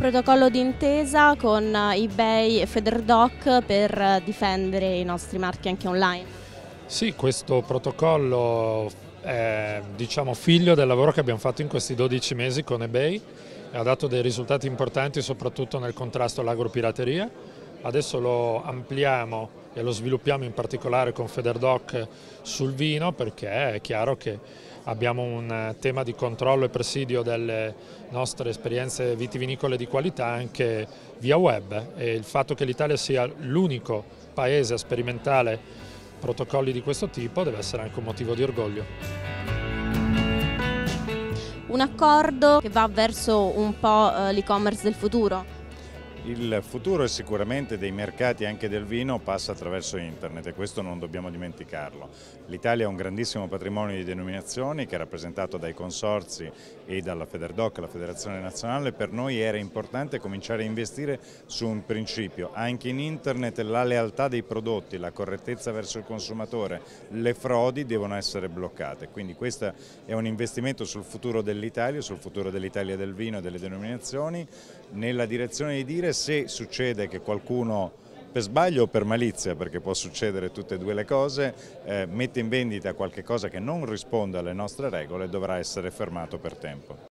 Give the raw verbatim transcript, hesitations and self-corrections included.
protocollo d'intesa con eBay e Federdoc per difendere i nostri marchi anche online. Sì, questo protocollo è, diciamo, figlio del lavoro che abbiamo fatto in questi dodici mesi con eBay e ha dato dei risultati importanti soprattutto nel contrasto all'agropirateria. Adesso lo ampliamo e lo sviluppiamo in particolare con Federdoc sul vino, perché è chiaro che abbiamo un tema di controllo e presidio delle nostre esperienze vitivinicole di qualità anche via web, e il fatto che l'Italia sia l'unico paese a sperimentare protocolli di questo tipo deve essere anche un motivo di orgoglio. Un accordo che va verso un po' l'e-commerce del futuro? Il futuro è sicuramente dei mercati anche del vino passa attraverso internet e questo non dobbiamo dimenticarlo. L'Italia ha un grandissimo patrimonio di denominazioni che è rappresentato dai consorzi e dalla Federdoc, la Federazione Nazionale. Per noi era importante cominciare a investire su un principio, anche in internet la lealtà dei prodotti, la correttezza verso il consumatore, le frodi devono essere bloccate. Quindi questo è un investimento sul futuro dell'Italia, sul futuro dell'Italia del vino e delle denominazioni, nella direzione di dire se succede che qualcuno per sbaglio o per malizia, perché può succedere tutte e due le cose, eh, mette in vendita qualche cosa che non risponde alle nostre regole, dovrà essere fermato per tempo.